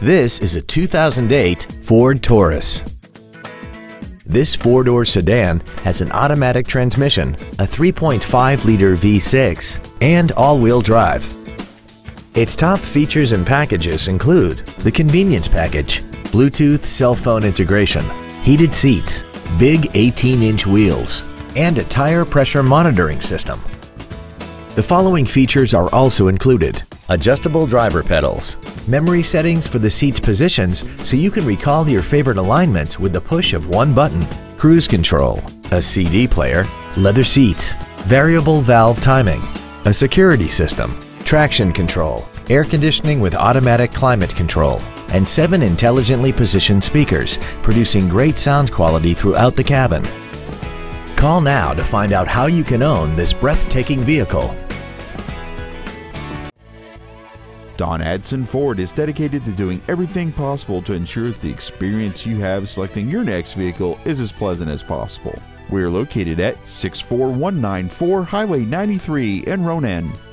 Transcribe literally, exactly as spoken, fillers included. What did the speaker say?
This is a two thousand eight Ford Taurus. This four-door sedan has an automatic transmission, a three point five liter V six, and all-wheel drive. Its top features and packages include the convenience package, Bluetooth cell phone integration, heated seats, big eighteen inch wheels, and a tire pressure monitoring system. The following features are also included: adjustable driver pedals, memory settings for the seat's positions so you can recall your favorite alignments with the push of one button, cruise control, a C D player, leather seats, variable valve timing, a security system, traction control, air conditioning with automatic climate control, and seven intelligently positioned speakers, producing great sound quality throughout the cabin. Call now to find out how you can own this breathtaking vehicle. Don Addison Ford is dedicated to doing everything possible to ensure that the experience you have selecting your next vehicle is as pleasant as possible. We are located at six four one nine four Highway ninety-three in Ronan.